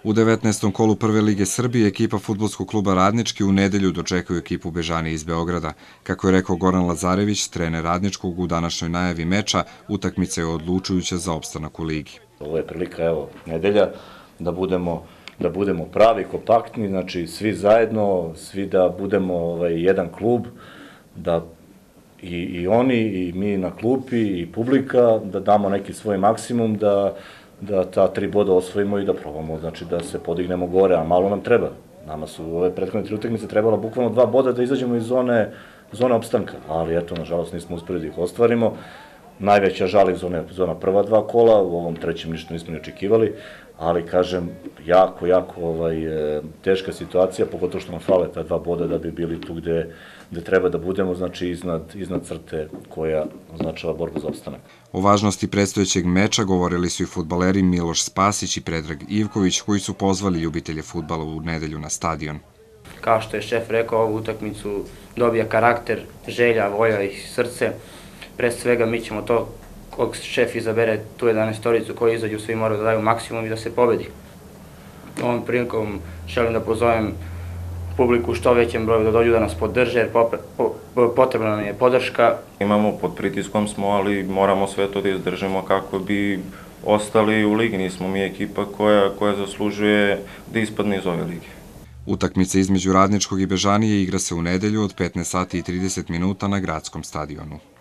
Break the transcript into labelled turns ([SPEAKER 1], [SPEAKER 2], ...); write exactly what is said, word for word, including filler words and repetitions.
[SPEAKER 1] U devetnaestom kolu Prve lige Srbije ekipa fudbalskog kluba Radnički u nedelju dočekaju ekipu Bežanije iz Beograda. Kako je rekao Goran Lazarević, trener Radničkog, u današnjoj najavi meča, utakmica je odlučujuća za opstanak u ligi.
[SPEAKER 2] Ovo je prilika, evo, nedelja, da budemo da budemo pravi, kompaktni, znači svi zajedno, svi da budemo ovaj, jedan klub, da i, i oni, i mi na klupi, i publika, da damo neki svoj maksimum, da da ta tri boda osvojimo i da probamo, znači da se podignemo gore, a malo nam treba. Nama su ove prethodne tri utakmice trebalo bukvalno dva boda da izađemo iz zone, zone opstanka, ali eto, nažalost nismo uspeli da ih ostvarimo. Najveća žal je zona, zona prva dva kola, u ovom trećem ništa nismo ni očekivali, ali kažem, jako, jako ovaj, teška situacija, pogotovo što nam fale ta dva boda da bi bili tu gde, gde treba da budemo, znači iznad, iznad crte koja označava borbu za opstanak.
[SPEAKER 1] O važnosti predstojećeg meča govorili su i fudbaleri Miloš Spasić i Predrag Ivković, koji su pozvali ljubitelje fudbala u nedelju na stadion.
[SPEAKER 3] Kao što je šef rekao, ovu utakmicu dobija karakter, želja, volja i srce. Pre svega mi ćemo to, kog šef izabere tu jedanaestoricu koji izađu, svi moraju da daju maksimum i da se pobedi. Ovom prilikom želim da pozovem publiku u što većem broju da dođu da nas podrže, jer potrebna nam je podrška.
[SPEAKER 4] Imamo, pod pritiskom smo, ali moramo sve to da izdržimo kako bi ostali u ligi. Nismo mi ekipa koja, koja zaslužuje da ispadne iz ove lige.
[SPEAKER 1] Utakmica između Radničkog i Bežanije igra se u nedelju od petnaest sati i trideset minuta na gradskom stadionu.